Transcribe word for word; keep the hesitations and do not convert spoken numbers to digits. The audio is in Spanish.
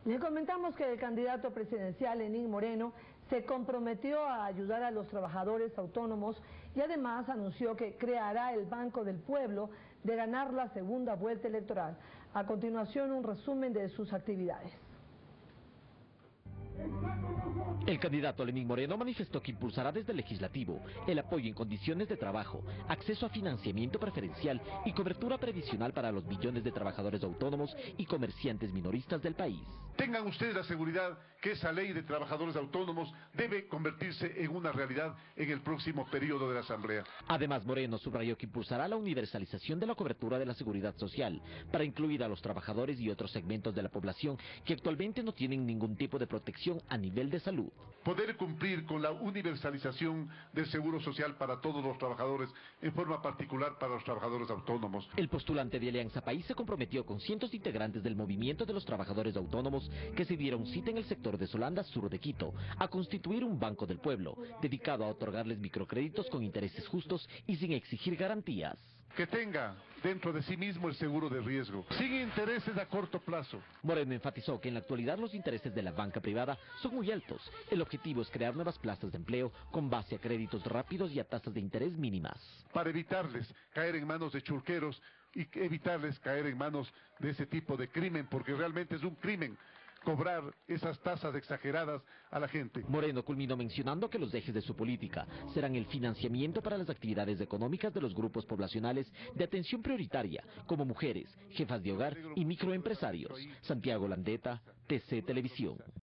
Le comentamos que el candidato presidencial Lenín Moreno se comprometió a ayudar a los trabajadores autónomos y además anunció que creará el Banco del Pueblo de ganar la segunda vuelta electoral. A continuación, un resumen de sus actividades. El candidato Lenín Moreno manifestó que impulsará desde el legislativo el apoyo en condiciones de trabajo, acceso a financiamiento preferencial y cobertura previsional para los millones de trabajadores autónomos y comerciantes minoristas del país. Tengan ustedes la seguridad que esa ley de trabajadores autónomos debe convertirse en una realidad en el próximo periodo de la Asamblea. Además, Moreno subrayó que impulsará la universalización de la cobertura de la seguridad social para incluir a los trabajadores y otros segmentos de la población que actualmente no tienen ningún tipo de protección a nivel de salud. Poder cumplir con la universalización del seguro social para todos los trabajadores, en forma particular para los trabajadores autónomos. El postulante de Alianza País se comprometió con cientos de integrantes del movimiento de los trabajadores autónomos que se dieron cita en el sector de Solanda, sur de Quito, a constituir un banco del pueblo, dedicado a otorgarles microcréditos con intereses justos y sin exigir garantías. Que tenga dentro de sí mismo el seguro de riesgo, sin intereses a corto plazo. Moreno enfatizó que en la actualidad los intereses de la banca privada son muy altos. El objetivo es crear nuevas plazas de empleo con base a créditos rápidos y a tasas de interés mínimas. Para evitarles caer en manos de churqueros y evitarles caer en manos de ese tipo de crimen, porque realmente es un crimen cobrar esas tasas exageradas a la gente. Moreno culminó mencionando que los ejes de su política serán el financiamiento para las actividades económicas de los grupos poblacionales de atención prioritaria, como mujeres, jefas de hogar y microempresarios. Santiago Landeta, T C Televisión.